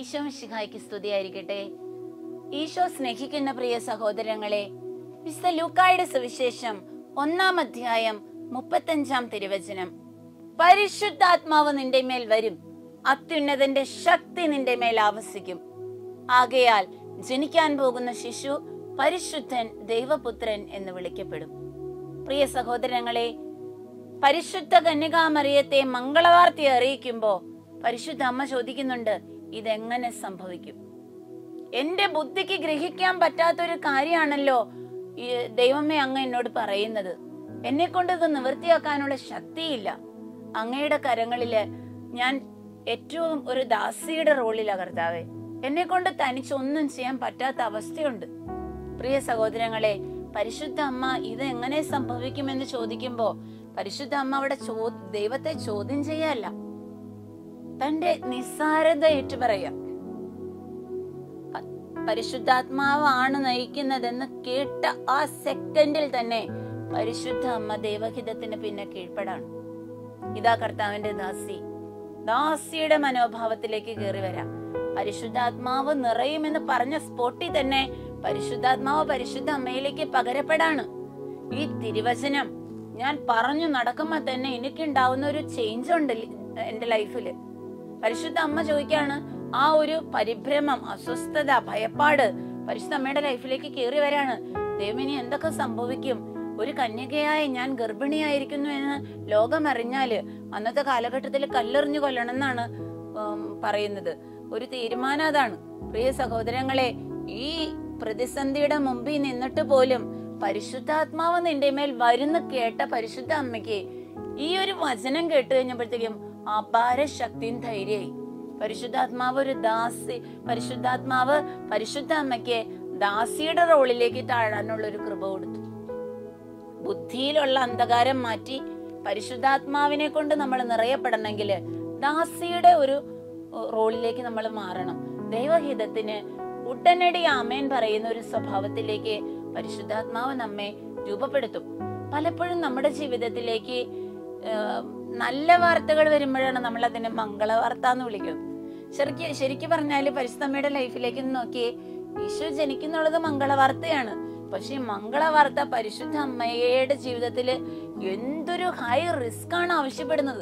ഈശോ മിശിഹായ്ക്ക് സ്തുതിയായിരിക്കട്ടെ. ഈശോ സ്നേഹിക്കുന്ന പ്രിയ സഹോദരങ്ങളെ, വിശുദ്ധ ലൂക്കായുടെ സുവിശേഷം 1-ാം അധ്യായം 35-ാം തിരുവചനം, പരിശുദ്ധാത്മാവ് നിന്റെ മേൽ വരും, അത്യുന്നതന്റെ ശക്തി നിന്റെ മേൽ ആവസിക്കും. ആകയാൽ ജനിക്കാൻ പോകുന്ന ശിശു പരിശുദ്ധൻ ദൈവപുത്രൻ എന്ന് വിളിക്കപ്പെടും. പ്രിയ സഹോദരങ്ങളെ, പരിശുദ്ധ കന്യകാമറിയത്തെ മംഗളവാർത്ത അറിയിക്കുമ്പോ പരിശുദ്ധ അമ്മ ചോദിക്കുന്നുണ്ട്, ഇതെങ്ങനെ സംഭവിക്കും? എന്റെ ബുദ്ധിക്ക് ഗ്രഹിക്കാൻ പറ്റാത്തൊരു കാര്യമാണല്ലോ ദൈവമേ അങ്ങ് എന്നോട് പറയുന്നത്. എന്നെ കൊണ്ട് ഇത് നിവൃത്തിയാക്കാനുള്ള ശക്തിയില്ല. അങ്ങയുടെ കരങ്ങളില് ഞാൻ ഏറ്റവും ഒരു ദാസിയുടെ റോളിലാ കർത്താവേ. എന്നെ കൊണ്ട് തനിച്ചൊന്നും ചെയ്യാൻ പറ്റാത്ത അവസ്ഥയുണ്ട്. പ്രിയ സഹോദരങ്ങളെ, പരിശുദ്ധ അമ്മ ഇത് എങ്ങനെ സംഭവിക്കുമെന്ന് ചോദിക്കുമ്പോ പരിശുദ്ധ അമ്മ അവിടെ ദൈവത്തെ ചോദ്യം ചെയ്യല്ല, തന്റെ നിസ്സാരത ഏറ്റുപറയാം. പരിശുദ്ധാത്മാവാണ് നയിക്കുന്നതെന്ന് കേട്ട ആ സെക്കൻഡിൽ തന്നെ പരിശുദ്ധ അമ്മ ദൈവഹിതത്തിന് പിന്നെ കീഴ്പ്പെടാണ്. ഇതാ കർത്താവിന്റെ ദാസിയുടെ മനോഭാവത്തിലേക്ക് കയറി വരാം. പരിശുദ്ധാത്മാവ് നിറയുമെന്ന് പറഞ്ഞ സ്പോട്ടിൽ തന്നെ പരിശുദ്ധാത്മാവ് പരിശുദ്ധ അമ്മയിലേക്ക് പകരപ്പെടാണ്. ഈ തിരുവചനം ഞാൻ പറഞ്ഞു നടക്കുമ്പോ തന്നെ എനിക്കുണ്ടാവുന്ന ഒരു ചേഞ്ച് ഉണ്ട് എന്റെ ലൈഫില്. പരിശുദ്ധ അമ്മ ചോദിക്കാണ്, ആ ഒരു പരിഭ്രമം, അസ്വസ്ഥത, ഭയപ്പാട് പരിശുദ്ധ അമ്മയുടെ ലൈഫിലേക്ക് കയറി വരാണ്. ദൈവമിനി എന്തൊക്കെ സംഭവിക്കും? ഒരു കന്യകയായ ഞാൻ ഗർഭിണിയായിരിക്കുന്നു എന്ന് ലോകം അറിഞ്ഞാല് അന്നത്തെ കാലഘട്ടത്തിൽ കല്ലെറിഞ്ഞു കൊല്ലണം എന്നാണ് പറയുന്നത്. ഒരു തീരുമാനം അതാണ്. പ്രിയ സഹോദരങ്ങളെ, ഈ പ്രതിസന്ധിയുടെ മുമ്പിൽ നിന്നിട്ട് പോലും പരിശുദ്ധാത്മാവ് നിന്റെ മേൽ വരുന്ന കേട്ട പരിശുദ്ധ അമ്മയ്ക്ക് ഈ ഒരു വചനം കേട്ട് കഴിഞ്ഞപ്പോഴത്തേക്കും അപാര ശക്തിയും ധൈര്യമായി. പരിശുദ്ധാത്മാവ് പരിശുദ്ധ അമ്മയ്ക്ക് ദാസിയുടെ റോളിലേക്ക് താഴാനുള്ള ഒരു കൃപ കൊടുത്തു. ബുദ്ധിയിലുള്ള അന്ധകാരം മാറ്റി പരിശുദ്ധാത്മാവിനെ കൊണ്ട് നമ്മൾ നിറയപ്പെടണമെങ്കിൽ ദാസിയുടെ ഒരു റോളിലേക്ക് നമ്മൾ മാറണം. ദൈവഹിതത്തിന് ഉടനടി ആമേൻ പറയുന്ന ഒരു സ്വഭാവത്തിലേക്ക് പരിശുദ്ധാത്മാവ് നമ്മെ രൂപപ്പെടുത്തും. പലപ്പോഴും നമ്മുടെ ജീവിതത്തിലേക്ക് നല്ല വാർത്തകൾ വരുമ്പോഴാണ് നമ്മൾ അതിനെ മംഗളവാർത്ത എന്ന് വിളിക്കുന്നത്. ശരിക്കും പറഞ്ഞാല് പരിശുദ്ധമ്മയുടെ ലൈഫിലേക്ക് നോക്കി, ഈശോ ജനിക്കുന്നുള്ളത് മംഗളവാർത്തയാണ്. പക്ഷെ ഈ മംഗളവാർത്ത പരിശുദ്ധ അമ്മയുടെ ജീവിതത്തില് എന്തൊരു ഹൈ റിസ്ക് ആണ് ആവശ്യപ്പെടുന്നത്.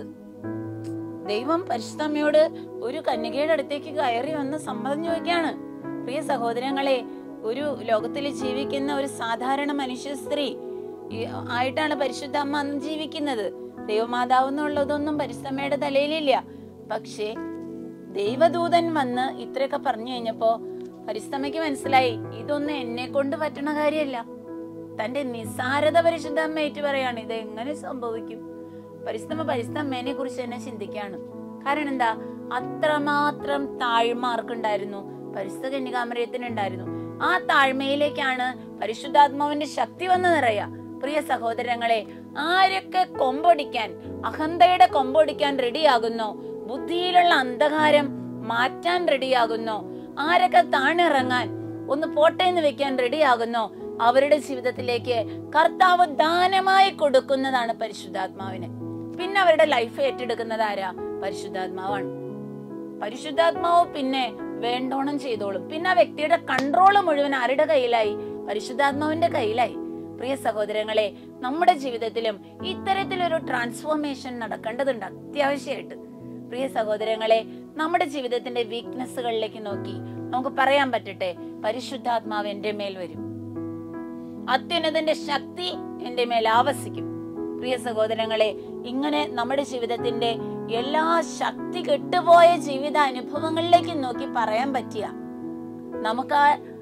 ദൈവം പരിശുദ്ധ അമ്മയോട് ഒരു കന്യകയുടെ അടുത്തേക്ക് കയറി വന്ന് സമ്മതം ചോദിക്കാണ്. പ്രിയ സഹോദരങ്ങളെ, ഒരു ലോകത്തിൽ ജീവിക്കുന്ന ഒരു സാധാരണ മനുഷ്യ സ്ത്രീ ആയിട്ടാണ് പരിശുദ്ധ അമ്മ അന്ന് ജീവിക്കുന്നത്. ദൈവമാതാവ് എന്നുള്ളതൊന്നും പരിശുദ്ധമ്മയുടെ തലയിലില്ല. പക്ഷേ ദൈവദൂതൻ വന്ന് ഇത്രയൊക്കെ പറഞ്ഞു കഴിഞ്ഞപ്പോ പരിശുദ്ധമ്മയ്ക്ക് മനസ്സിലായി, ഇതൊന്നും എന്നെ കൊണ്ട് പറ്റണ കാര്യമല്ല. തന്റെ നിസ്സാരത പരിശുദ്ധ അമ്മ ഏറ്റു പറയാണ്, ഇത് എങ്ങനെ സംഭവിക്കും? പരിശുദ്ധമ്മേനെ കുറിച്ച് തന്നെ ചിന്തിക്കാണ്. കാരണം എന്താ? അത്രമാത്രം താഴ്മ ആർക്കുണ്ടായിരുന്നു? പരിശുദ്ധ കന്യകാമറിയത്തിനുണ്ടായിരുന്നു. ആ താഴ്മയിലേക്കാണ് പരിശുദ്ധാത്മാവിന്റെ ശക്തി വന്ന് നിറയുക. പ്രിയ സഹോദരങ്ങളെ, ആരൊക്കെ കൊമ്പൊടിക്കാൻ, അഹന്തയുടെ കൊമ്പൊടിക്കാൻ റെഡിയാകുന്നോ, ബുദ്ധിയിലുള്ള അന്ധകാരം മാറ്റാൻ റെഡിയാകുന്നോ, ആരൊക്കെ താണിറങ്ങാൻ ഒന്ന് പോട്ടേന്ന് വെക്കാൻ റെഡിയാകുന്നോ, അവരുടെ ജീവിതത്തിലേക്ക് കർത്താവ് ദാനമായി കൊടുക്കുന്നതാണ് പരിശുദ്ധാത്മാവിനെ. പിന്നെ അവരുടെ ലൈഫ് ഏറ്റെടുക്കുന്നത് ആരാ? പരിശുദ്ധാത്മാവാണ്. പരിശുദ്ധാത്മാവ് പിന്നെ വേണ്ടോണം ചെയ്തോളും. പിന്നെ ആ വ്യക്തിയുടെ കൺട്രോള് മുഴുവൻ ആരുടെ കയ്യിലായി? പരിശുദ്ധാത്മാവിന്റെ കയ്യിലായി. പ്രിയ സഹോദരങ്ങളെ, നമ്മുടെ ജീവിതത്തിലും ഇത്തരത്തിലൊരു ട്രാൻസ്ഫോർമേഷൻ നടക്കേണ്ടതുണ്ട് അത്യാവശ്യമായിട്ട്. പ്രിയ സഹോദരങ്ങളെ, നമ്മുടെ ജീവിതത്തിന്റെ വീക്ക്നെസ്സുകളിലേക്ക് നോക്കി നമുക്ക് പറയാൻ പറ്റട്ടെ, പരിശുദ്ധാത്മാവ് എന്റെ മേൽ വരും, അത്യുന്നതന്റെ ശക്തി എന്റെ മേൽ ആവസിക്കും. പ്രിയ സഹോദരങ്ങളെ, ഇങ്ങനെ നമ്മുടെ ജീവിതത്തിന്റെ എല്ലാ ശക്തി കെട്ടുപോയ ജീവിത അനുഭവങ്ങളിലേക്ക് നോക്കി പറയാൻ പറ്റിയ നമുക്ക്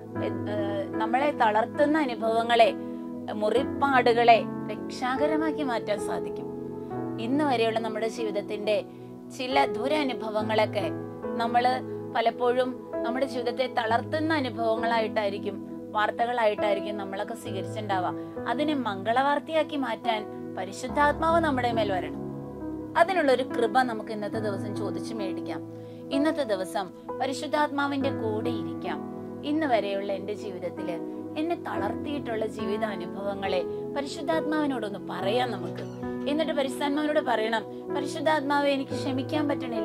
നമ്മളെ തളർത്തുന്ന അനുഭവങ്ങളെ, മുറിപ്പാടുകളെ രക്ഷാകരമാക്കി മാറ്റാൻ സാധിക്കും. ഇന്ന് വരെയുള്ള നമ്മുടെ ജീവിതത്തിന്റെ ചില ദുരനുഭവങ്ങളൊക്കെ നമ്മള് പലപ്പോഴും നമ്മുടെ ജീവിതത്തെ തളർത്തുന്ന അനുഭവങ്ങളായിട്ടായിരിക്കും, വാർത്തകളായിട്ടായിരിക്കും നമ്മളൊക്കെ സ്വീകരിച്ചിട്ടുണ്ടാവുക. അതിനെ മംഗളവാർത്തയാക്കി മാറ്റാൻ പരിശുദ്ധാത്മാവ് നമ്മുടെ മേൽ വരണം. അതിനുള്ളൊരു കൃപ നമുക്ക് ഇന്നത്തെ ദിവസം ചോദിച്ചു മേടിക്കാം. ഇന്നത്തെ ദിവസം പരിശുദ്ധാത്മാവിന്റെ കൂടെ ഇരിക്കാം. ഇന്ന് വരെയുള്ള എന്റെ ജീവിതത്തില് എന്നെ തളർത്തിയിട്ടുള്ള ജീവിതാനുഭവങ്ങളെ പരിശുദ്ധാത്മാവിനോടൊന്ന് പറയാം നമുക്ക്. എന്നിട്ട് പരിശുദ്ധാത്മാവിനോട് പറയണം, പരിശുദ്ധാത്മാവെ എനിക്ക് ക്ഷമിക്കാൻ പറ്റണില്ല,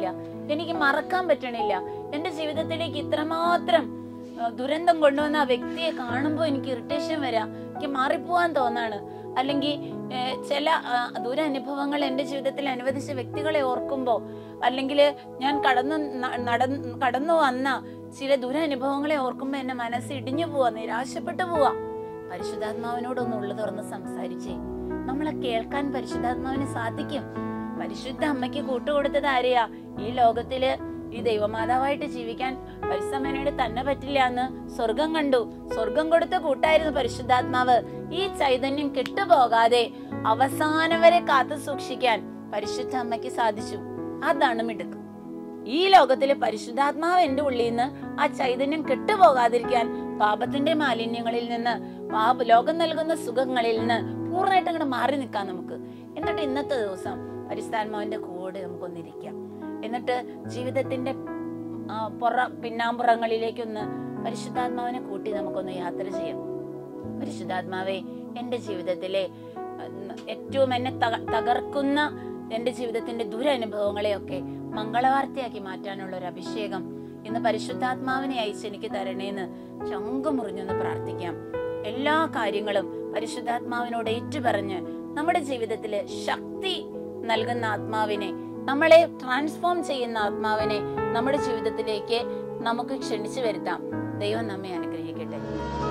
എനിക്ക് മറക്കാൻ പറ്റണില്ല. എന്റെ ജീവിതത്തിലേക്ക് ഇത്രമാത്രം ദുരന്തം കൊണ്ടുവന്ന ആ വ്യക്തിയെ കാണുമ്പോൾ എനിക്ക് ഇറിറ്റേഷൻ വരാം, എനിക്ക് മാറിപ്പോവാൻ തോന്നാണ്. അല്ലെങ്കിൽ ചില ദുരനുഭവങ്ങൾ എൻ്റെ ജീവിതത്തിൽ അനുവദിച്ച വ്യക്തികളെ ഓർക്കുമ്പോൾ, അല്ലെങ്കിൽ ഞാൻ കടന്നു വന്ന ചില ദുരനുഭവങ്ങളെ ഓർക്കുമ്പോൾ എന്റെ മനസ്സ് ഇടിഞ്ഞു പോവാ, നിരാശപ്പെട്ടു പോവാ. പരിശുദ്ധാത്മാവിനോടൊന്ന് ഉള്ളു തുറന്ന് സംസാരിച്ചേ. നമ്മളെ കേൾക്കാൻ പരിശുദ്ധാത്മാവിന് സാധിക്കും. പരിശുദ്ധ അമ്മയ്ക്ക് കൂട്ടുകൊടുത്തത് ആരെയാ? ഈ ലോകത്തില് ഈ ദൈവമാതാവായിട്ട് ജീവിക്കാൻ പരിസമ്മേനോട് തന്നെ പറ്റില്ല എന്ന് സ്വർഗം കണ്ടു. സ്വർഗം കൊടുത്ത കൂട്ടായിരുന്നു പരിശുദ്ധാത്മാവ്. ഈ ചൈതന്യം കെട്ടുപോകാതെ അവസാനം വരെ കാത്തു സൂക്ഷിക്കാൻ പരിശുദ്ധ അമ്മയ്ക്ക് സാധിച്ചു. അതാണ് മിടുക്ക്. ഈ ലോകത്തിലെ പരിശുദ്ധാത്മാവ് എന്റെ ഉള്ളിൽ നിന്ന് ആ ചൈതന്യം കെട്ടുപോകാതിരിക്കാൻ പാപത്തിന്റെ മാലിന്യങ്ങളിൽ നിന്ന്, ലോകം നൽകുന്ന സുഖങ്ങളിൽ നിന്ന് പൂർണ്ണമായിട്ട് അങ്ങോട്ട് മാറി നിൽക്കാം നമുക്ക്. എന്നിട്ട് ഇന്നത്തെ ദിവസം പരിശുദ്ധാത്മാവിന്റെ കൂടെ നമുക്കൊന്നിരിക്കാം. എന്നിട്ട് ജീവിതത്തിന്റെ പിന്നാമ്പുറങ്ങളിലേക്കൊന്ന് പരിശുദ്ധാത്മാവിനെ കൂട്ടി നമുക്കൊന്ന് യാത്ര ചെയ്യാം. പരിശുദ്ധാത്മാവേ, എന്റെ ജീവിതത്തിലെ ഏറ്റവും എന്നെ തകർക്കുന്ന എന്റെ ജീവിതത്തിന്റെ ദുരനുഭവങ്ങളെയൊക്കെ മംഗളവാർത്തയാക്കി മാറ്റാനുള്ള ഒരു അഭിഷേകം ഇന്ന് പരിശുദ്ധാത്മാവിനെ അയച്ച് എനിക്ക് തരണേന്ന് ചങ്കു മുറിഞ്ഞൊന്ന് പ്രാർത്ഥിക്കാം. എല്ലാ കാര്യങ്ങളും പരിശുദ്ധാത്മാവിനോട് ഏറ്റുപറഞ്ഞ് നമ്മുടെ ജീവിതത്തില് ശക്തി നൽകുന്ന ആത്മാവിനെ, നമ്മളെ ട്രാൻസ്ഫോം ചെയ്യുന്ന ആത്മാവിനെ നമ്മുടെ ജീവിതത്തിലേക്ക് നമുക്ക് ക്ഷണിച്ചു വരുത്താം. ദൈവം നമ്മെ അനുഗ്രഹിക്കട്ടെ.